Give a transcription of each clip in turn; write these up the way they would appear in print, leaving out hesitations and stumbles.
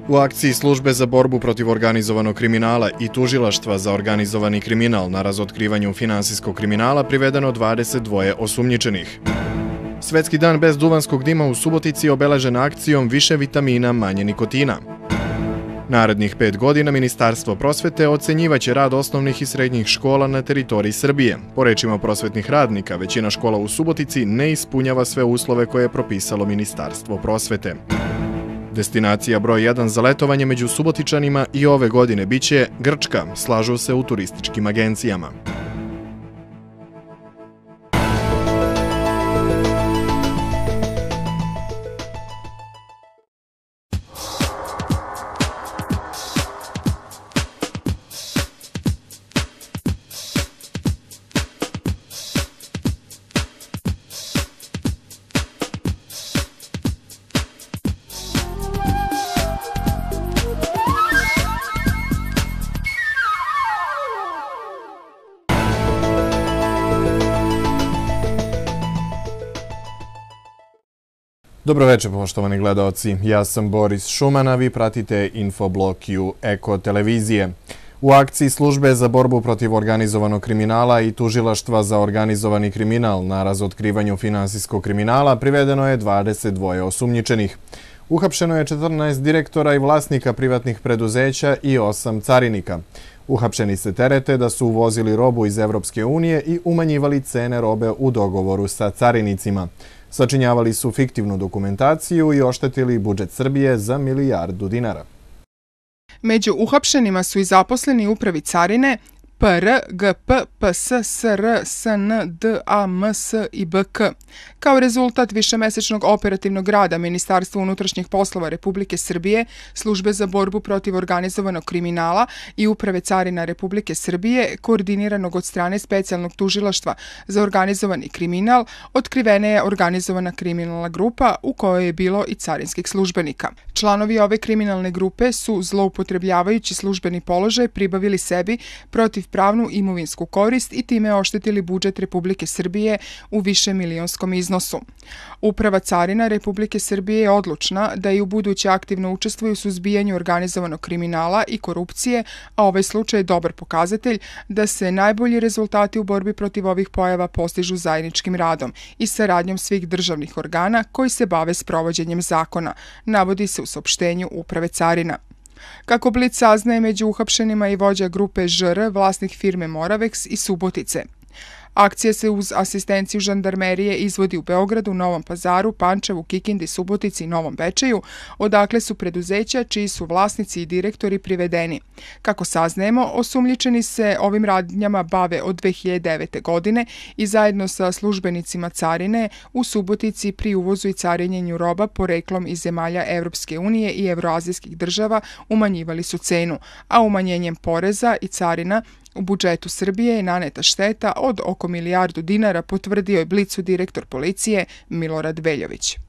U akciji Službe za borbu protiv organizovanog kriminala i Tužilaštva za organizovani kriminal na razotkrivanju finansijskog kriminala privedeno 22 osumnjičenih. Svetski dan bez duvanskog dima u Subotici obeležen akcijom Više vitamina, manje nikotina. Narednih 5 godina Ministarstvo prosvete ocenjivaće rad osnovnih i srednjih škola na teritoriji Srbije. Po rečima prosvetnih radnika, većina škola u Subotici ne ispunjava sve uslove koje je propisalo Ministarstvo prosvete. Destinacija broj 1 za letovanje među Subotičanima i ove godine biće Grčka, slažu se u turističkim agencijama. Dobro večer, poštovani gledaoci. Ja sam Boris Šuman, a vi pratite Infoblog Q Eko televizije. U akciji Službe za borbu protiv organizovanog kriminala i Tužilaštva za organizovani kriminal na razotkrivanju finansijskog kriminala privedeno je 22 osumnjičenih. Uhapšeno je 14 direktora i vlasnika privatnih preduzeća i 8 carinika. Uhapšeni se terete da su uvozili robu iz Evropske unije i umanjivali cene robe u dogovoru sa carinicima. Sačinjavali su fiktivnu dokumentaciju i oštetili budžet Srbije za milijardu dinara. Među uhapšenima su i zaposleni u upravi carine PR, GP, PS, SR, SN, DA, MS i BK. Kao rezultat višemesečnog operativnog rada Ministarstva unutrašnjih poslova Republike Srbije, Službe za borbu protiv organizovanog kriminala i Uprave carina Republike Srbije, koordiniranog od strane Specijalnog tužilaštva za organizovani kriminal, otkrivena je organizovana kriminalna grupa u kojoj je bilo i carinskih službenika. Članovi ove kriminalne grupe su, zloupotrebljavajući službeni položaj, pribavili sebi protivpravnu imovinsku korist i time oštetili budžet Republike Srbije u višemilionskom iznosu. Uprava carina Republike Srbije je odlučna da i u buduće aktivno učestvuju u suzbijanju organizovanog kriminala i korupcije, a ovaj slučaj je dobar pokazatelj da se najbolji rezultati u borbi protiv ovih pojava postižu zajedničkim radom i saradnjom svih državnih organa koji se bave sprovođenjem zakona, navodi se u saopštenju Uprave carina. Kako Blic saznaje, među uhapšenima i vođa grupe ŽR, vlasnik firme Moravex i Subotice. Akcija se uz asistenciju žandarmerije izvodi u Beogradu, Novom Pazaru, Pančevu, Kikindi, Subotici i Novom Bečeju, odakle su preduzeća čiji su vlasnici i direktori privedeni. Kako saznajemo, osumnjičeni se ovim radnjama bave od 2009. godine i zajedno sa službenicima carine u Subotici pri uvozu i carinjenju roba poreklom iz zemalja Evropske unije i evroazijskih država umanjivali su cenu, a umanjenjem poreza i carina u budžetu Srbije je naneta šteta od oko milijardu dinara, potvrdio je Blicu direktor policije Milorad Veljović.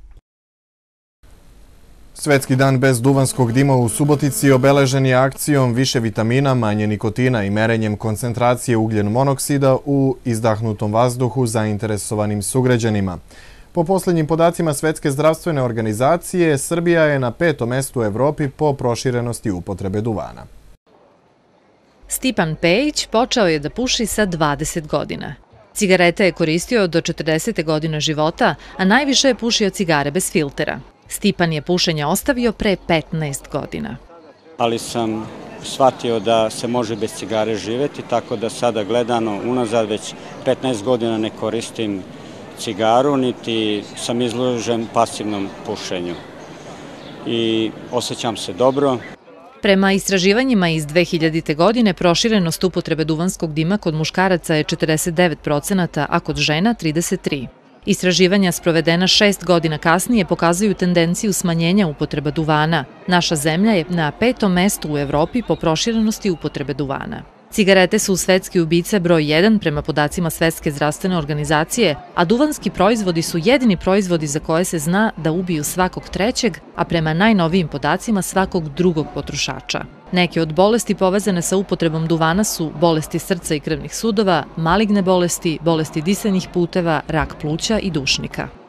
Svetski dan bez duvanskog dima u Subotici obeležen je akcijom Više vitamina, manje nikotina i merenjem koncentracije ugljen monoksida u izdahnutom vazduhu zainteresovanim sugrađanima. Po posljednjim podacima Svetske zdravstvene organizacije, Srbija je na 5. mestu u Evropi po proširenosti upotrebe duvana. Stipan Pejić počeo je da puši sa 20 godina. Cigarete je koristio do 40. godine života, a najviše je pušio cigare bez filtera. Stipan je pušenje ostavio pre 15 godina. Ali sam shvatio da se može bez cigare živeti, tako da sada gledano unazad već 15 godina ne koristim cigaru, niti sam izložen pasivnom pušenju. I osjećam se dobro. Prema istraživanjima iz 2000. godine proširenost upotrebe duvanskog dima kod muškaraca je 49%, a kod žena 33%. Istraživanja sprovedena 6 godina kasnije pokazuju tendenciju smanjenja upotreba duvana. Naša zemlja je na 5. mestu u Evropi po proširenosti upotrebe duvana. Cigarete su svetski ubice broj 1 prema podacima Svetske zdravstvene organizacije, a duvanski proizvodi su jedini proizvodi za koje se zna da ubiju svakog trećeg, a prema najnovijim podacima svakog drugog potrošača. Neke od bolesti povezane sa upotrebom duvana su bolesti srca i krvnih sudova, maligne bolesti, bolesti disanih puteva, rak pluća i dušnika.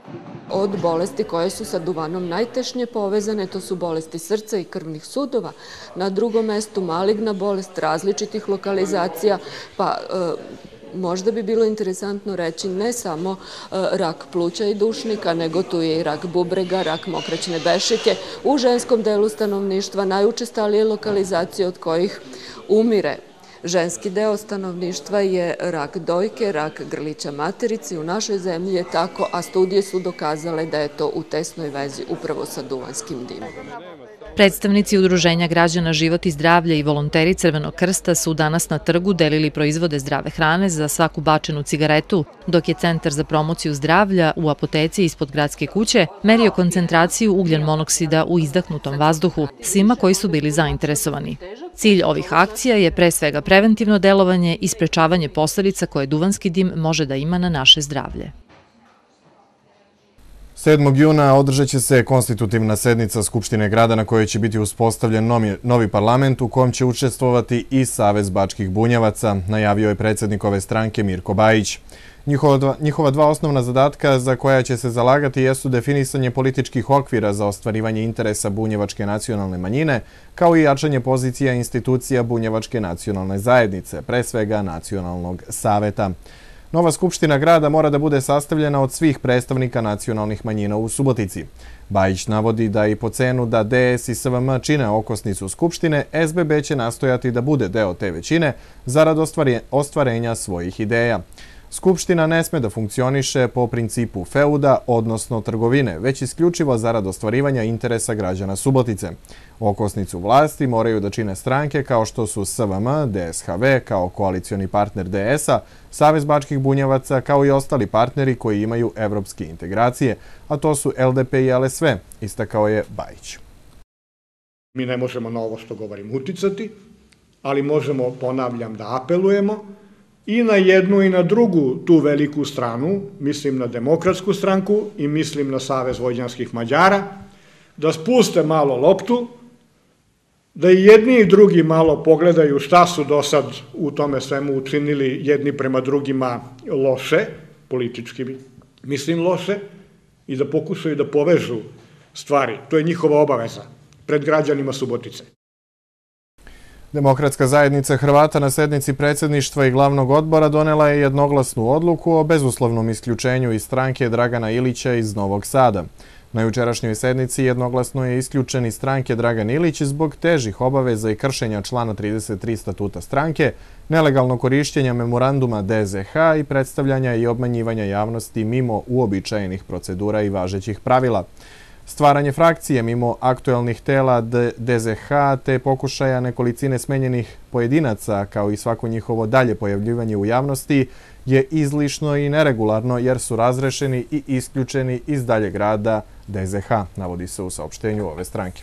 Od bolesti koje su sa duvanom najtešnje povezane, to su bolesti srca i krvnih sudova. Na drugom mestu maligna bolest različitih lokalizacija, pa možda bi bilo interesantno reći ne samo rak pluća i dušnika, nego tu je i rak bubrega, rak mokraćne bešike. U ženskom delu stanovništva najučestalije lokalizacije od kojih umire ženski deo stanovništva je rak dojke, rak grlića materice. U našoj zemlji je tako, a studije su dokazale da je to u tesnoj vezi upravo sa duvanskim dimom. Predstavnici Udruženja građana Život i zdravlje i volonteri Crvenog krsta su danas na trgu delili proizvode zdrave hrane za svaku bačenu cigaretu, dok je Centar za promociju zdravlja u apoteci ispod gradske kuće merio koncentraciju ugljen monoksida u izdahnutom vazduhu svima koji su bili zainteresovani. Cilj ovih akcija je pre svega preventivno delovanje i sprečavanje posledica koje duvanski dim može da ima na naše zdravlje. 7. juna održat će se konstitutivna sednica Skupštine grada na kojoj će biti uspostavljen novi parlament u kom će učestvovati i Savez bačkih bunjevaca, najavio je predsjednik ove stranke Mirko Bajić. Njihova dva osnovna zadatka za koja će se zalagati jesu definisanje političkih okvira za ostvarivanje interesa bunjevačke nacionalne manjine, kao i jačanje pozicija institucija bunjevačke nacionalne zajednice, pre svega Nacionalnog saveta. Nova Skupština grada mora da bude sastavljena od svih predstavnika nacionalnih manjina u Subotici. Bajić navodi da i po cenu da DS i SVM čine okosnicu Skupštine, SBB će nastojati da bude deo te većine zarad ostvarenja svojih ideja. Skupština ne sme da funkcioniše po principu feuda, odnosno trgovine, već isključivo zarad ostvarivanja interesa građana Subotice. Okosnicu vlasti moraju da čine stranke kao što su SVM, DSHV kao koalicioni partner DS-a, Savez bačkih bunjevaca kao i ostali partneri koji imaju evropske integracije, a to su LDP i LSV, istakao je Bajić. Mi ne možemo na ovo što govorim uticati, ali možemo, ponavljam, da apelujemo i na jednu i na drugu tu veliku stranu, mislim na Demokratsku stranku i mislim na Savez vojvođanskih Mađara, da spuste malo loptu, da i jedni i drugi malo pogledaju šta su do sad u tome svemu učinili jedni prema drugima loše, politički mislim loše, i da pokušaju da povežu stvari. To je njihova obaveza pred građanima Subotice. Demokratska zajednica Hrvata na sednici predsjedništva i glavnog odbora donela je jednoglasnu odluku o bezuslovnom isključenju iz stranke Dragana Ilića iz Novog Sada. Na jučerašnjoj sednici jednoglasno je isključen iz stranke Dragan Ilić zbog težih obaveza i kršenja člana 33 statuta stranke, nelegalnog korišćenja memoranduma DZH i predstavljanja i obmanjivanja javnosti mimo uobičajenih procedura i važećih pravila. Stvaranje frakcije mimo aktuelnih tela DZH te pokušaja nekolicine smenjenih pojedinaca kao i svako njihovo dalje pojavljivanje u javnosti je izlišno i neregularno jer su razrešeni i isključeni iz daljeg rada DZH, navodi se u saopštenju ove stranke.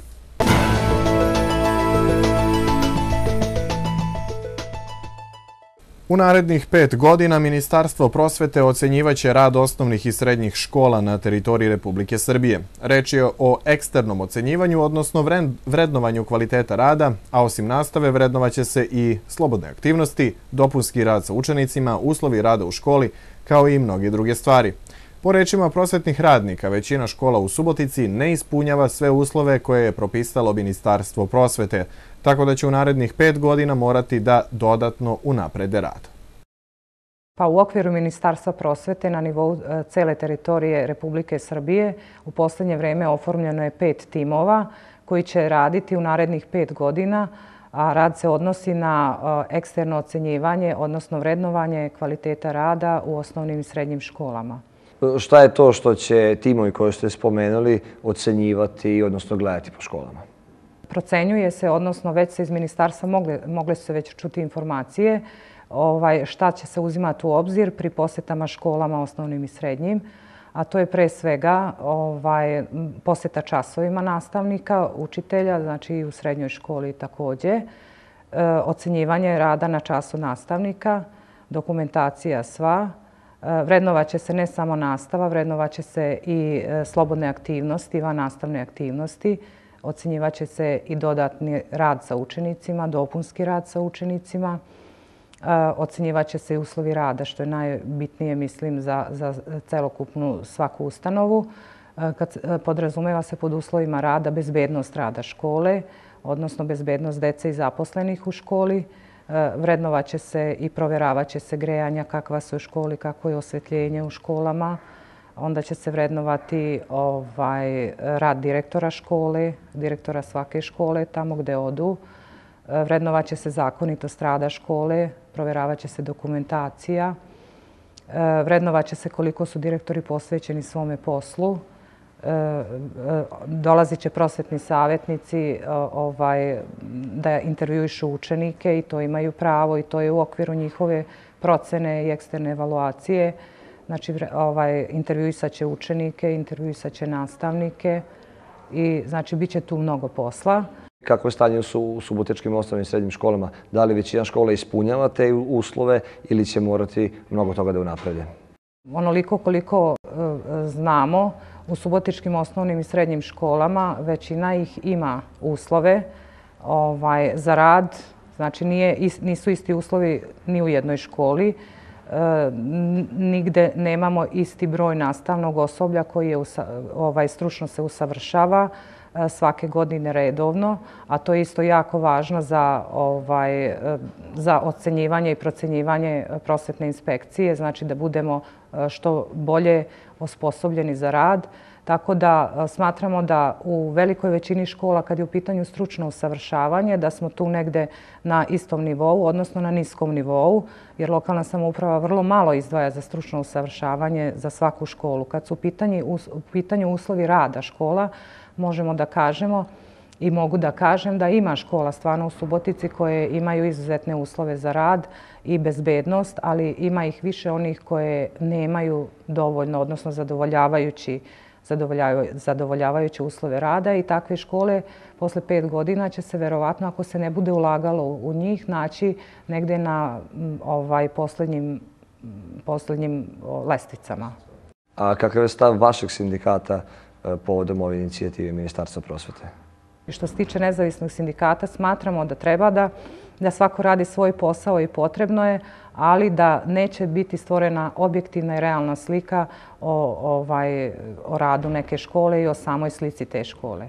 U narednih 5 godina Ministarstvo prosvete ocenjivaće rad osnovnih i srednjih škola na teritoriji Republike Srbije. Reč je o eksternom ocenjivanju, odnosno vrednovanju kvaliteta rada, a osim nastave vrednovaće se i slobodne aktivnosti, dopunski rad sa učenicima, uslovi rada u školi, kao i mnoge druge stvari. Po rečima prosvetnih radnika, većina škola u Subotici ne ispunjava sve uslove koje je propisalo Ministarstvo prosvete, tako da će u narednih 5 godina morati da dodatno unaprede rad. Pa u okviru Ministarstva prosvete na nivou cele teritorije Republike Srbije u poslednje vreme oformljeno je 5 timova koji će raditi u narednih 5 godina, a rad se odnosi na eksterno ocenjivanje, odnosno vrednovanje kvaliteta rada u osnovnim i srednjim školama. Šta je to što će timovi koje ste spomenuli ocenjivati, odnosno gledati po školama? Procenjuje se, odnosno već se iz ministarstva mogle su se već čuti informacije šta će se uzimati u obzir pri posjetama školama osnovnim i srednjim, a to je pre svega posjeta časovima nastavnika, učitelja, znači i u srednjoj školi također, ocenjivanje rada na času nastavnika, dokumentacija sva. Vrednovaće se ne samo nastava, vrednovaće se i slobodne aktivnosti, vannastavne aktivnosti, ocenjivaće se i dodatni rad sa učenicima, dopunski rad sa učenicima, Ocenjivaće se i uslovi rada, što je najbitnije, mislim, za celokupnu svaku ustanovu. Podrazumeva se pod uslovima rada bezbednost rada škole, odnosno bezbednost dece i zaposlenih u školi. Vrednovaće se i provjeravaće se grejanja kakva su u školi, kako je osvetljenje u školama. Onda će se vrednovati rad direktora škole, direktora svake škole tamo gde odu. Vrednovaće se zakonitost rada škole, provjeravaće se dokumentacija. Vrednovaće se koliko su direktori posvećeni svome poslu. Dolazit će prosvetni savjetnici da intervjuišu učenike i to imaju pravo i to je u okviru njihove procene i eksterne evaluacije. Znači, intervjuisat će učenike, intervjuisat će nastavnike i znači bit će tu mnogo posla. Kako je stanje u subotičkim osnovnim i srednjim školama? Da li većina škola ispunjava te uslove ili će morati mnogo toga da unaprede? Onoliko koliko znamo, u subotičkim osnovnim i srednjim školama većina ih ima uslove za rad. Znači, nisu isti uslovi ni u jednoj školi. Nigde nemamo isti broj nastavnog osoblja koji je stručno se usavršava svake godine redovno, a to je isto jako važno za ocenjivanje i procenjivanje prosvetne inspekcije, znači da budemo što bolje osposobljeni za rad. Tako da smatramo da u velikoj većini škola, kad je u pitanju stručno usavršavanje, da smo tu negde na istom nivou, odnosno na niskom nivou, jer lokalna samouprava vrlo malo izdvaja za stručno usavršavanje za svaku školu. Kad su u pitanju uslovi rada škola, možemo da kažemo i mogu da kažem da ima škola stvarno u Subotici koje imaju izuzetne uslove za rad i bezbednost, ali ima ih više onih koje nemaju dovoljno, odnosno zadovoljavajuće uslove rada i takve škole posle 5 godina će se verovatno, ako se ne bude ulagalo u njih, naći negde na poslednjim lestvicama. A kakav je stav vašeg sindikata povodom ove inicijative Ministarstva prosvete? Što se tiče nezavisnog sindikata, smatramo da treba da svako radi svoj posao i potrebno je, ali da neće biti stvorena objektivna i realna slika o radu neke škole i o samoj slici te škole.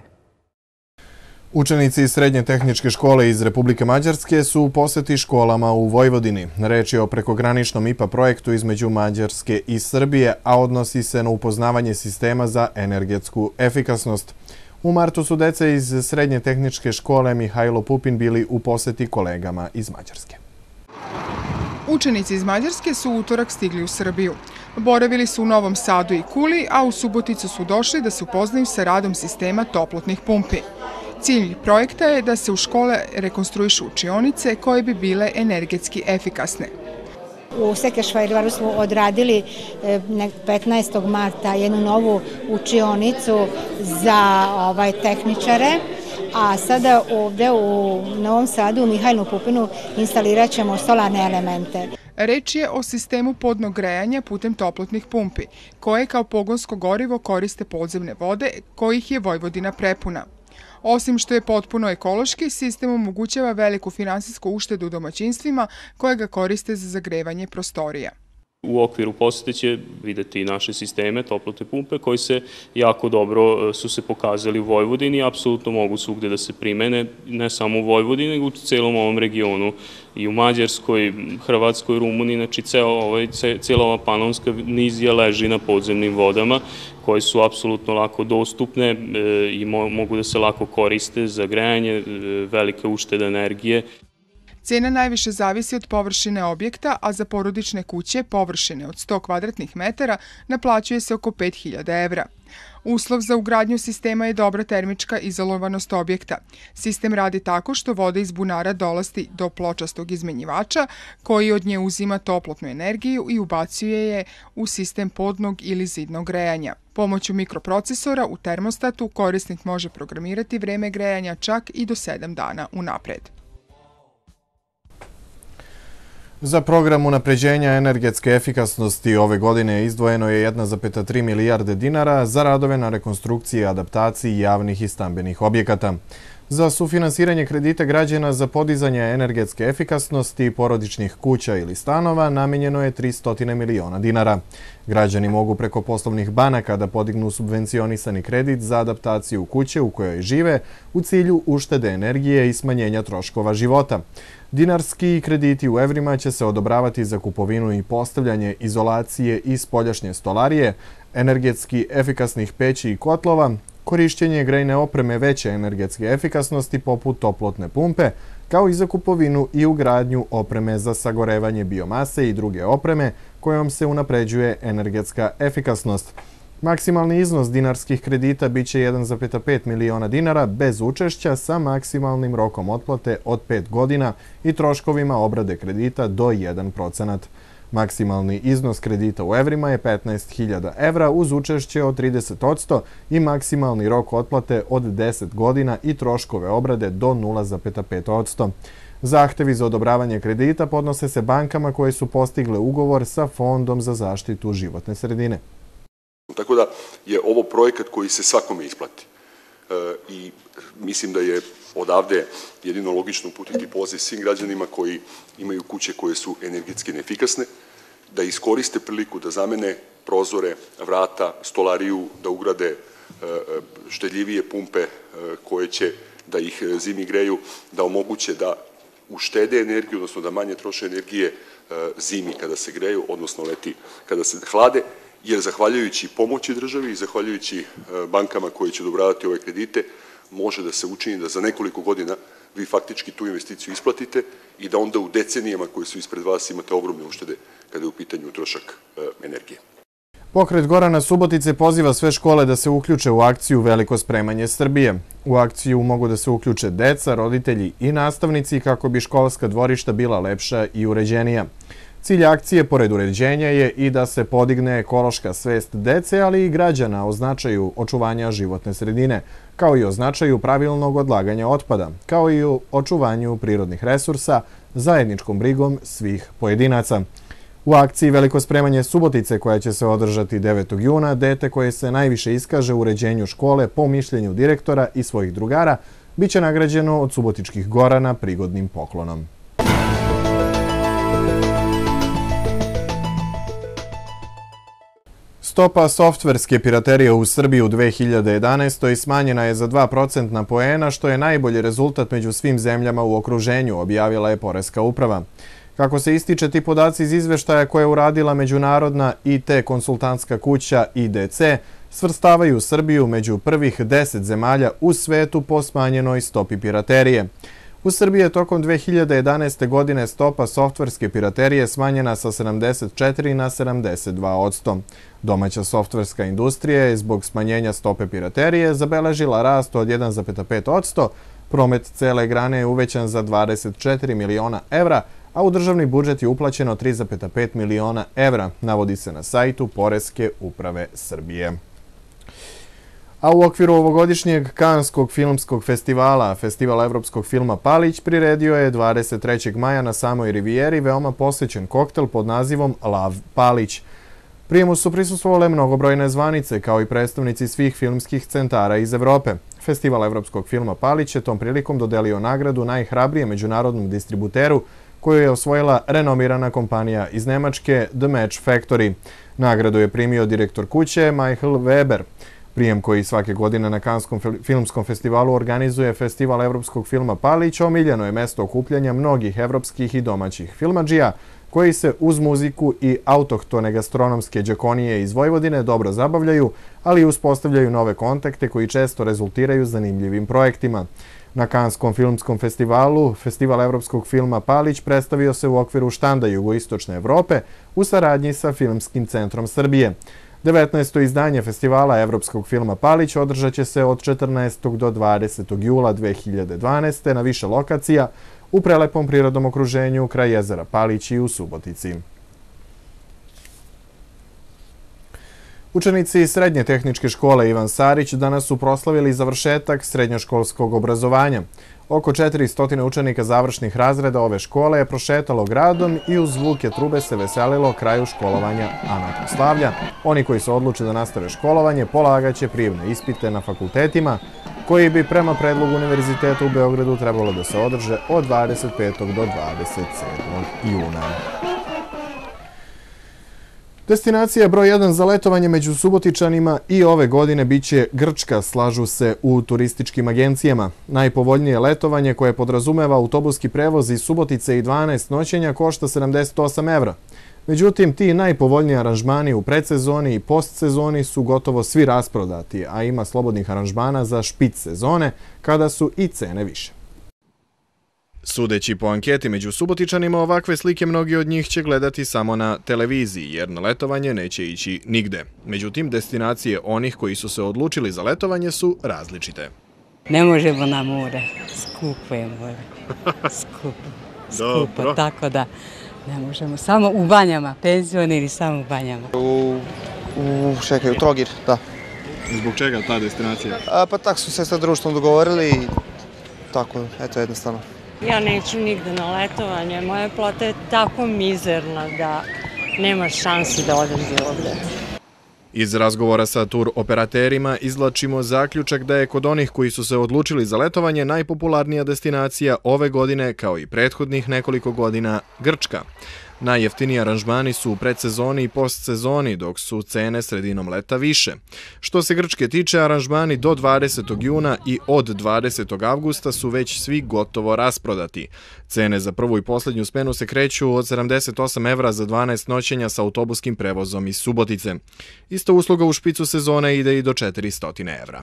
Učenici iz Srednje tehničke škole iz Republike Mađarske su u poseti školama u Vojvodini. Reč je o prekograničnom IPA projektu između Mađarske i Srbije, a odnosi se na upoznavanje sistema za energetsku efikasnost. U martu su deca iz Srednje tehničke škole Mihajlo Pupin bili u poseti kolegama iz Mađarske. Učenici iz Mađarske su u utorak stigli u Srbiju. Boravili su u Novom Sadu i Kuli, a u Suboticu su došli da se upoznaju sa radom sistema toplotnih pumpi. Cilj projekta je da se u škole rekonstruišu učionice koje bi bile energetski efikasne. U Sekešvajrvaru smo odradili 15. marta jednu novu učionicu za tehničare, a sada ovde u Novom Sadu, u Mihajlu Pupinu, instalirat ćemo solarne elemente. Reč je o sistemu podnog grejanja putem toplotnih pumpi, koje kao pogonsko gorivo koriste podzemne vode, kojih je Vojvodina prepuna. Osim što je potpuno ekološki, sistem omogućava veliku finansijsku uštedu domaćinstvima koje ga koriste za zagrevanje prostorija. U okviru posete će videti naše sisteme, toplotne pumpe, koji se jako dobro su se pokazali u Vojvodini i apsolutno mogu svugde da se primene, ne samo u Vojvodini, nego u celom ovom regionu, i u Mađarskoj, Hrvatskoj, Rumuniji. Znači, cijela ova panonska nizija leži na podzemnim vodama, koje su apsolutno lako dostupne i mogu da se lako koriste za grejanje, velike uštede energije. Cena najviše zavisi od površine objekta, a za porodične kuće površine od 100 kvadratnih metara naplaćuje se oko 5.000 evra. Uslov za ugradnju sistema je dobra termička izolovanost objekta. Sistem radi tako što voda iz bunara dolazi do pločastog izmenjivača, koji od nje uzima toplotnu energiju i ubacuje je u sistem podnog ili zidnog grejanja. Pomoću mikroprocesora u termostatu korisnik može programirati vreme grejanja čak i do 7 dana unapred. Za program unapređenja energetske efikasnosti ove godine izdvojeno je 1,3 milijarde dinara za radove na rekonstrukciji i adaptaciji javnih i stambenih objekata. Za sufinansiranje kredita građana za podizanje energetske efikasnosti porodičnih kuća ili stanova namenjeno je 300 miliona dinara. Građani mogu preko poslovnih banaka da podignu subvencionisani kredit za adaptaciju kuće u kojoj žive u cilju uštede energije i smanjenja troškova života. Dinarski krediti u evrima će se odobravati za kupovinu i postavljanje izolacije i spoljašnje stolarije, energetski efikasnih peći i kotlova, korišćenje grejne opreme veće energetske efikasnosti poput toplotne pumpe, kao i za kupovinu i ugradnju opreme za sagorevanje biomase i druge opreme kojom se unapređuje energetska efikasnost. Maksimalni iznos dinarskih kredita biće 1,5 miliona dinara bez učešća sa maksimalnim rokom otplate od 5 godina i troškovima obrade kredita do 1%. Maksimalni iznos kredita u evrima je 15.000 evra uz učešće od 30% i maksimalni rok otplate od 10 godina i troškove obrade do 0,5%. Zahtevi za odobravanje kredita podnose se bankama koje su postigle ugovor sa Fondom za zaštitu životne sredine. Tako da je ovo projekat koji se svakome isplati i mislim da je odavde jedino logično uputiti poziv svim građanima koji imaju kuće koje su energetski neefikasne, da iskoriste priliku da zamene prozore, vrata, stolariju, da ugrade štedljivije pumpe koje će da ih zimi greju, da omoguće da uštede energiju, odnosno da manje troše energije zimi kada se greju, odnosno leti kada se hlade, jer zahvaljujući pomoći državi i zahvaljujući bankama koje će odobravati ove kredite, može da se učini da za nekoliko godina vi faktički tu investiciju isplatite i da onda u decenijama koje su ispred vas imate ogromne uštede kada je u pitanju trošak energije. Pokret Gorana Subotice poziva sve škole da se uključe u akciju Veliko spremanje Srbije. U akciju mogu da se uključe deca, roditelji i nastavnici kako bi školska dvorišta bila lepša i uređenija. Cilj akcije, pored uređenja, je i da se podigne ekološka svest dece, ali i građana o značaju očuvanja životne sredine, kao i o značaju pravilnog odlaganja otpada, kao i o očuvanju prirodnih resursa zajedničkom brigom svih pojedinaca. U akciji Veliko spremanje Subotice, koja će se održati 9. juna, dete koje se najviše iskaže u uređenju škole po mišljenju direktora i svojih drugara, biće nagrađeno od subotičkih Gorana prigodnim poklonom. Stopa softverske piraterije u Srbiji u 2011. smanjena je za 2% poena, što je najbolji rezultat među svim zemljama u okruženju, objavila je Poreska uprava. Kako se ističe, ti podaci iz izveštaja koje je uradila međunarodna IT konsultantska kuća IDC svrstavaju Srbiju među prvih 10 zemalja u svetu po smanjenoj stopi piraterije. U Srbiji je tokom 2011. godine stopa softverske piraterije smanjena sa 74 na 72%. Domaća softverska industrija je zbog smanjenja stope piraterije zabeležila rast od 1,5%, promet cele grane je uvećan za 24 miliona evra, a u državni budžet je uplaćeno 3,5 miliona evra, navodi se na sajtu Poreske uprave Srbije. A u okviru ovogodišnjeg Kanskog filmskog festivala, Festival evropskog filma Palić, priredio je 23. maja na samoj Rivijeri veoma posvećen koktel pod nazivom Lav Palić. Prijemu su prisustvovale mnogobrojne zvanice, kao i predstavnici svih filmskih centara iz Evrope. Festival evropskog filma Palić je tom prilikom dodelio nagradu najhrabrijem međunarodnom distributeru, koju je osvojila renomirana kompanija iz Nemačke The Match Factory. Nagradu je primio direktor kuće Michael Weber. Prijem koji svake godine na Kanskom filmskom festivalu organizuje Festival evropskog filma Palić omiljeno je mesto okupljanja mnogih evropskih i domaćih filmadžija koji se uz muziku i autohtone gastronomske džakonije iz Vojvodine dobro zabavljaju, ali i uspostavljaju nove kontakte koji često rezultiraju zanimljivim projektima. Na Kanskom filmskom festivalu, Festival evropskog filma Palić predstavio se u okviru štanda Jugoistočne Evrope u saradnji sa Filmskim centrom Srbije. 19. izdanje Festivala evropskog filma Palić održat će se od 14. do 20. jula 2012. na više lokacija u prelepom prirodnom okruženju kraj jezera Palić i u Subotici. Učenici Srednje tehničke škole Ivan Sarić danas su proslavili završetak srednjoškolskog obrazovanja. Oko 400 učenika završnih razreda ove škole je prošetalo gradom i uz zvuke trube se veselilo kraju školovanja, a nakon slavlja oni koji se odluče da nastave školovanje polagaće prijemne ispite na fakultetima koji bi prema predlogu Univerziteta u Beogradu trebalo da se održe od 25. do 27. juna. Destinacija broj 1 za letovanje među Subotičanima i ove godine biće Grčka, slažu se u turističkim agencijama. Najpovoljnije letovanje koje podrazumeva autobuski prevoz iz Subotice i 12 noćenja košta 78 evra. Međutim, ti najpovoljniji aranžmani u predsezoni i postsezoni su gotovo svi rasprodati, a ima slobodnih aranžmana za špic sezone, kada su i cene više. Sudeći po anketi među Subotičanima, ovakve slike mnogi od njih će gledati samo na televiziji, jer na letovanje neće ići nigde. Međutim, destinacije onih koji su se odlučili za letovanje su različite. Ne možemo na more, skupo je more, skupo, tako da ne možemo, samo u banjama, penzion ili samo u banjama. U Trogir, da. Zbog čega ta destinacija? Pa tako su se sa društvom dogovorili i tako, eto jednostavno. Ja neću nigde na letovanje, moja plata je tako mizerna da nema šansi da odem bilo gde. Iz razgovora sa tur operaterima izvlačimo zaključak da je kod onih koji su se odlučili za letovanje najpopularnija destinacija ove godine, kao i prethodnih nekoliko godina, Grčka. Najjeftiniji aranžmani su u predsezoni i postsezoni, dok su cene sredinom leta više. Što se Grčke tiče, aranžmani do 20. juna i od 20. avgusta su već svi gotovo rasprodati. Cene za prvu i posljednju smenu se kreću od 78 evra za 12 noćenja sa autobuskim prevozom iz Subotice. Ista usluga u špicu sezone ide i do 400 evra.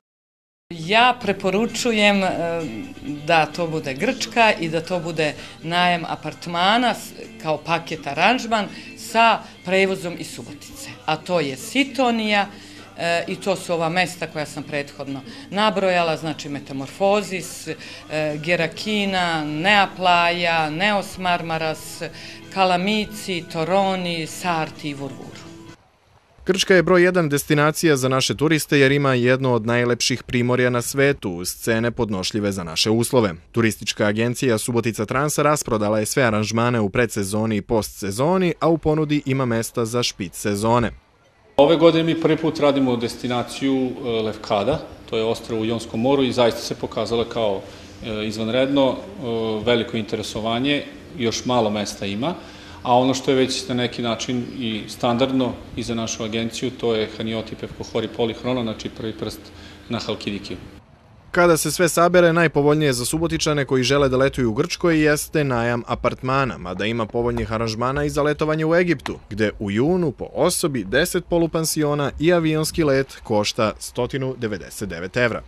Ja preporučujem da to bude Grčka i da to bude najam apartmana kao paket aranžman sa prevozom iz Subotice. A to je Sitonija i to su ova mesta koja sam prethodno nabrojala, znači Metamorfozis, Gerakina, Neaplaja, Neos Marmaras, Kalamici, Toroni, Sarti i Vurvuru. Grčka je broj 1 destinacija za naše turiste jer ima jedno od najlepših primorja na svetu uz cene podnošljive za naše uslove. Turistička agencija Subotica Transa rasprodala je sve aranžmane u predsezoni i postsezoni, a u ponudi ima mesta za špic sezone. Ove godine mi prvi put radimo destinaciju Lefkada, to je ostrvo u Jonskom moru i zaista se pokazalo kao izvanredno, veliko interesovanje, još malo mesta ima. A ono što je već na neki način i standardno i za našu agenciju, to je Hanioti Pevkohori Polihrono, znači prvi prst na Halkidikiju. Kada se sve sabere, najpovoljnije za Subotičane koji žele da letuju u Grčkoj jeste najam apartmana, mada ima povoljnih aranžmana i za letovanje u Egiptu, gde u junu po osobi 10 polupansiona i avionski let košta 199 evra.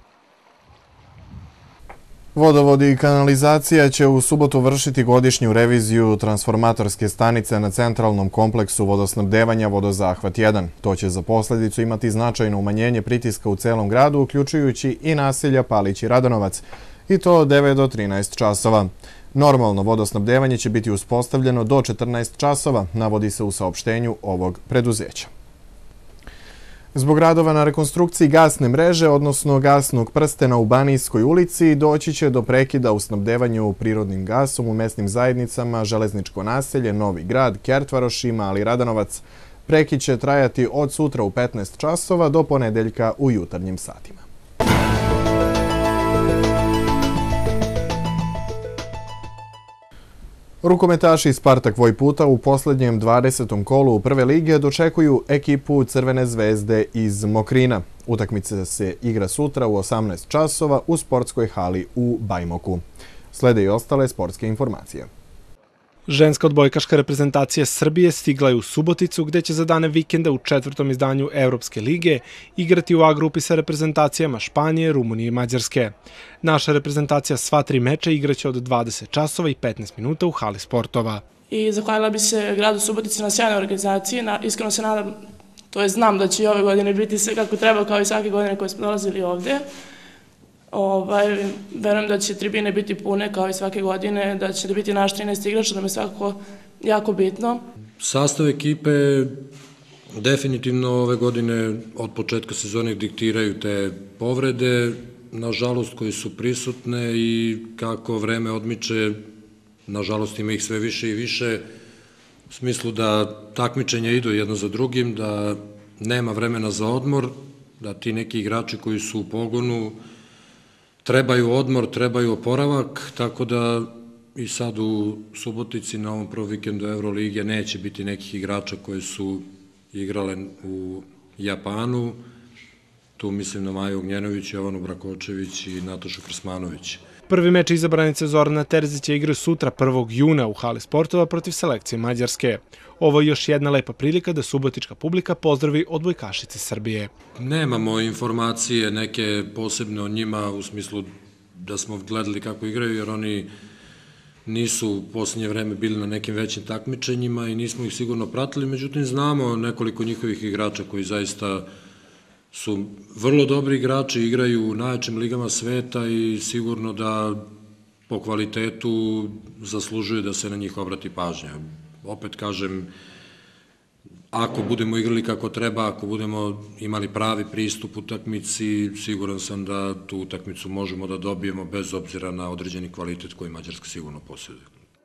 Vodovodi i kanalizacija će u subotu vršiti godišnju reviziju transformatorske stanice na centralnom kompleksu vodosnabdevanja Vodozahvat 1. To će za posledicu imati značajno umanjenje pritiska u celom gradu, uključujući i naselja Palić i Radanovac, i to od 9 do 13 časova. Normalno vodosnabdevanje će biti uspostavljeno do 14 časova, navodi se u saopštenju ovog preduzeća. Zbog radova na rekonstrukciji gasne mreže, odnosno gasnog prstena u Banijskoj ulici, doći će do prekida u snabdevanju prirodnim gasom u mesnim zajednicama Železničko naselje, Novi grad, Kertvaroši, Mali Radanovac. Prekid će trajati od sutra u 15 časova do ponedeljka u jutarnjim satima. Rukometaši Spartak Vojputa u posljednjem 20. kolu Prve lige dočekuju ekipu Crvene zvezde iz Mokrina. Utakmica se igra sutra u 18 časova u sportskoj hali u Bajmoku. Slede i ostale sportske informacije. Ženska odbojkaška reprezentacija Srbije stigla je u Suboticu, gde će za dane vikenda u 4. izdanju Evropske lige igrati u A grupi sa reprezentacijama Španije, Rumunije i Mađarske. Naša reprezentacija sva 3 meča igraće od 20 časova i 15 minuta u hali sportova. I zahvalila bi se gradu Subotici na sjajnoj organizaciji. Iskreno se nadam, to je znam da će i ove godine biti sve kako treba, kao i svake godine koje smo dolazili ovde. Verujem da će tribine biti pune kao i svake godine, da će biti naš 13 igrač, da mi je svakako jako bitno. Sastav ekipe definitivno ove godine od početka sezone diktiraju te povrede. nažalost, koje su prisutne i kako vreme odmiče, nažalost ima ih sve više i više, u smislu da takmičenja idu jedno za drugim, da nema vremena za odmor, da ti neki igrači koji su u pogonu trebaju odmor, trebaju oporavak, tako da i sad u Subotici na ovom prvom vikendu Evrolige neće biti nekih igrača koji su igrale u Japanu. Tu mislim na Maju Ognjenović, Jovanu Brakočević i Natašu Krsmanović. Prvi meč izabranice Zorana Terzića igraju sutra 1. juna u hali sportova protiv selekcije Mađarske. Ovo je još jedna lepa prilika da subotička publika pozdravi odbojkašice Srbije. Nemamo informacije neke posebne o njima u smislu da smo gledali kako igraju, jer oni nisu u posljednje vreme bili na nekim većim takmičenjima i nismo ih sigurno pratili, međutim znamo nekoliko njihovih igrača koji zaista su vrlo dobri igrači, igraju u najjačim ligama sveta i sigurno da po kvalitetu zaslužuju da se na njih obrati pažnja. Opet kažem, ako budemo igrali kako treba, ako budemo imali pravi pristup utakmici, siguran sam da tu utakmicu možemo da dobijemo bez obzira na određeni kvalitet koji Mađarska sigurno posjeduje.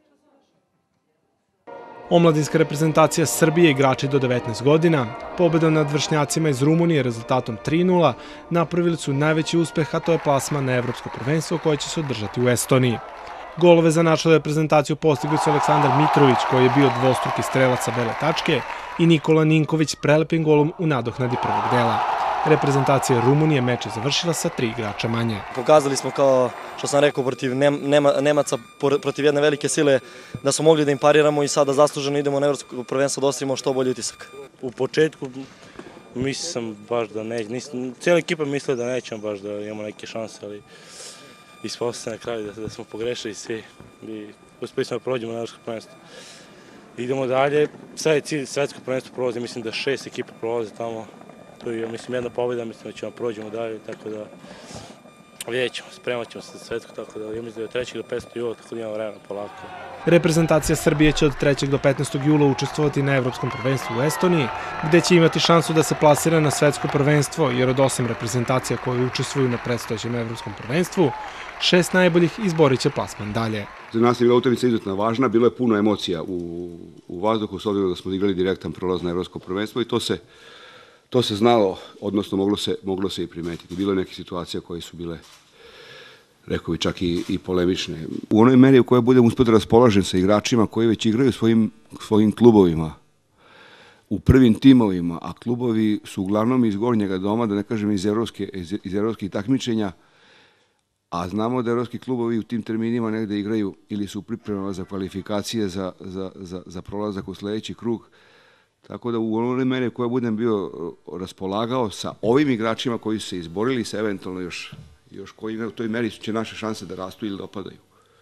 Omladinska reprezentacija Srbije, igrači do 19 godina, pobedom nad vršnjacima iz Rumunije rezultatom 3:0 napravili su najveći uspeh, a to je plasman na Evropsko prvenstvo koje će se održati u Estoniji. Golove za našu reprezentaciju postigli su Aleksandar Mitrović, koji je bio dvostruki strelac sa bele tačke, i Nikola Ninković s prelepim golom u nadohnadi prvog dela. Reprezentacija Rumunije meč je završila sa 3 igrača manje. Pokazali smo, kao što sam rekao, protiv Nemaca, protiv jedne velike sile, da smo mogli da im pariramo i sada zasluženo idemo na Evropsko prvenstvo da ostavimo što bolji utisak. U početku mislio sam baš da nećemo, cijela ekipa mislila da nećemo baš da imamo neke šanse, ali ispostavljeno na kraju da smo pogrešili svi i uspeli smo da prođemo na Evropsko prvenstvo. Idemo dalje, sad je cilj svetsko prvenstvo prolazi, mislim da 6 ekipa prolaze tamo. To je, mislim, jedna pobjeda, mislim da ćemo prođemo dalje, tako da vidjet ćemo, spremat ćemo se za svetsko, tako da ja mislim da je 3. do 15. jula, tako da imamo vremena polako. Reprezentacija Srbije će od 3. do 15. jula učestvovati na Evropskom prvenstvu u Estoniji, gde će imati šansu da se plasira na svetsko prvenstvo, jer od 8 reprezentacija koje učestvuju na predstojećem Evropskom prvenstvu, 6 najboljih izborit će plasman dalje. Za nas je bila utakmica izuzetno važna, bilo je puno emocija u vazduhu, s obzirom da smo igrali direktan prolaz na Evropsko prvenstvo i to se znalo, odnosno moglo se i primetiti. Bilo je neke situacije koje su bile, rekao bi, čak i polemične. U onoj meri u kojoj budem uspio da raspolažem sa igračima koji već igraju svojim klubovima, u prvim timovima, a klubovi su uglavnom iz gornjega doma, da ne kažem iz evropskih takmičenja, a znamo da evropski klubovi u tim terminima negde igraju ili su pripremama za kvalifikacije za prolazak u sledeći krug. Tako da u onoj meri u kojoj budem bio raspolagao sa ovim igračima koji su se izborili, sa eventualno još koji igraju u toj meri, će naše šanse da rastu ili da opadaju.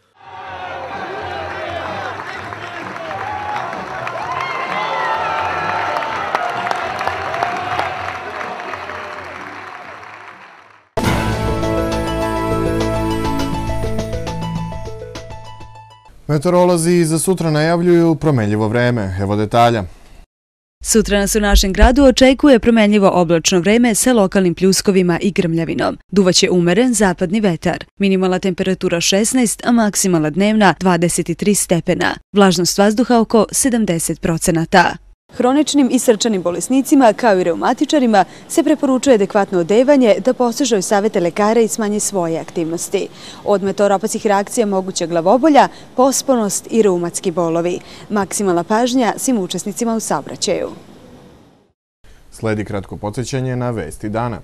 Meteorolozi za sutra najavljuju promenljivo vreme. Evo detalja. Sutra nas u našem gradu očekuje promenljivo oblačno vreme sa lokalnim pljuskovima i grmljavinom. Duvaće umeren zapadni vetar. Minimalna temperatura 16, a maksimalna dnevna 23 stepena. Vlažnost vazduha oko 70%. Hroničnim i srčanim bolesnicima, kao i reumatičarima, se preporučuje adekvatno odevanje da poslušaju savete lekara i smanje svoje aktivnosti. Od meteoropatskih reakcija moguća glavobolja, pospanost i reumatski bolovi. Maksimalna pažnja svim učesnicima u saobraćaju. Sledi kratko podsjećanje na vesti dana.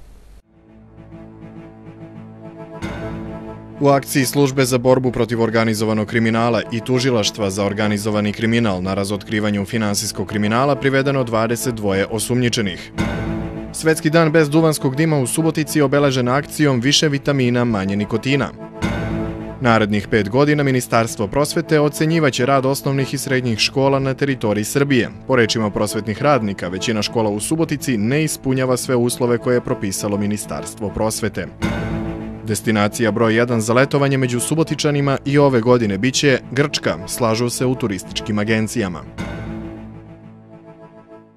U akciji Službe za borbu protiv organizovanog kriminala i Tužilaštva za organizovani kriminal na razotkrivanju finansijskog kriminala privedeno 22 osumnjičenih. Svetski dan bez duvanskog dima u Subotici obeležen akcijom Više vitamina, manje nikotina. Narednih 5 godina Ministarstvo prosvete ocenjivaće rad osnovnih i srednjih škola na teritoriji Srbije. Po rečima prosvetnih radnika, većina škola u Subotici ne ispunjava sve uslove koje je propisalo Ministarstvo prosvete. Destinacija broj 1 za letovanje među Subotičanima i ove godine biće Grčka, slažu se u turističkim agencijama.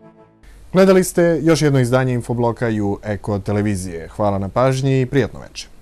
Gledali ste još jedno izdanje Infobloka i u Eko televizije. Hvala na pažnji i prijatno večer.